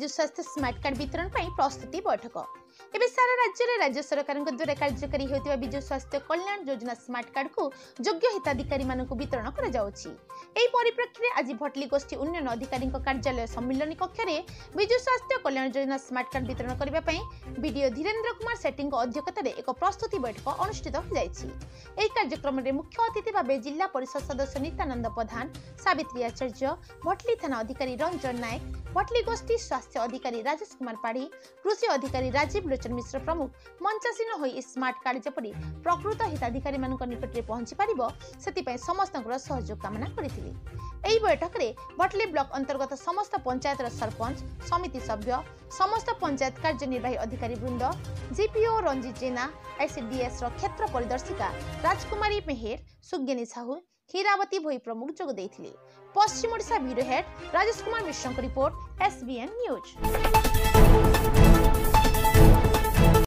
विजु स्वास्थ्य smart card वितरण पर प्रस्तुति बैठक। एवं सारा राज्य में राज्य सरकार द्वारा कार्यकारी होता विजु स्वास्थ्य कल्याण योजना स्मार्ट कार्ड को योग्य हिताधिकारी मानक वितरण कर परिप्रेक्षी में आज भटली गोष्ठी उन्नयन अधिकारी कार्यालय सम्मिलनी कक्ष में विजु स्वास्थ्य कल्याण योजना स्मार्ट कार्ड वितरण करने बीडीओ धीरेन्द्र कुमार सेठी अध्यक्षतार एक प्रस्तुति बैठक अनुष्ठित हो जाएगी। कार्यक्रम में मुख्य अतिथि भाव जिला परिषद सदस्य नित्यानंद प्रधान, सावित्री आचार्य, भटली थाना अधिकारी रंजन नायक, भटली गोष्ठी स्वास्थ्य अधिकारी राजेश कुमार पाढ़ी, कृषि अधिकारी राजीव लोचन मिश्र प्रमुख मंचासीन हो स्मार्ट कार्ड जपरी प्रकृत हिताधिकारी मानक निकट में पहुंची पारिबो सेतिपई समस्तଙ୍କର सहयोग कामना करथिले। एही बैठक में भटली ब्लॉक अंतर्गत समस्त पंचायत सरपंच, समिति सभ्य, समस्त पंचायत कार्यनिर्वाही अधिकारी वृंद, जीपीओ रंजित जेना, आईसीडीएस क्षेत्र परिदर्शिका राजकुमारी मेहेर, सुज्ञानी साहू, हीरावती भोई प्रमुख जोग देथिले। पश्चिम Odisha bureau head Rajesh Kumar Mishra report, SBN news.